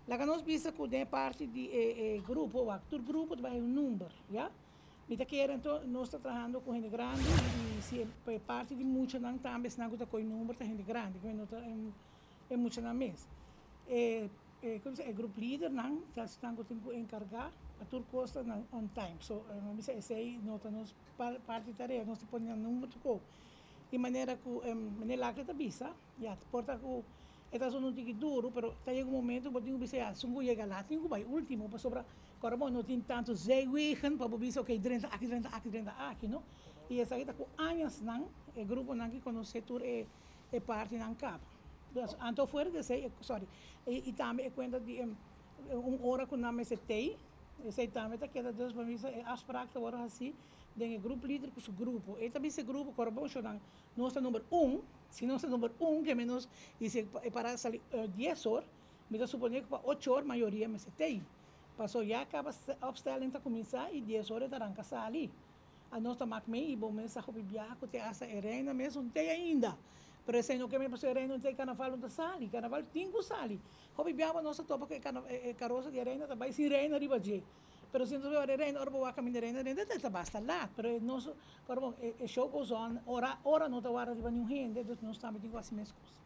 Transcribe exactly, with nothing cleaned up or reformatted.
Lá que nós visa que tem parte de eh, eh, grupo, o actor grupo vai um número, já? Mita querem então nós está trabalhando com gente grande e se é parte de muito não também se não está com o número da gente grande, que não está é muito na mesa. É é como se é grupo líder não, já estão com o tempo encargar a tur costa na on time. So, não sei se aí nota nós parte de tarefa nós põe número com de maneira que um, maneira lá que tá bisa, já porta que esta só não tem duro, pero tá chega um momento que eu bisa já, se eu chegar lá, tenho que vai último para sobra, agora bom, não tem tanto zewigen para bisa ok, drenta aqui, drenta aqui, drenta aqui, não? E essa aí tá com anos não, o grupo não que conhece tur é é parte não capa. Dus anto fora de sei, sorry, e, e também é conta de um, uma hora que não me setei, esse também tá que Deus para mim é afspraak te worden assim, de grupo líder com o grupo. E também esse grupo corbo choran, nosso número um, se nosso número um que menos e se para sair uh, dez horas, me dá suponer que para oito horas maioria me setei. Passou já acaba a opstelling tá começar e dez horas tá arranca sair. A nossa máquina e bom mensagem para viajar que tem essa arena mesmo não tem ainda. Pero esse não que me passou arena não tem carnaval não sali, carnaval tinha sali. Hobby viaja nossa topa que carroça de arena também se arena riba je. Pero se não tiver arena, ora boa caminho arena, arena tá basta lá. Pero nosso, corbo, é show goes on, ora ora não tá hora de banho gente, nós estamos com assim mesmo.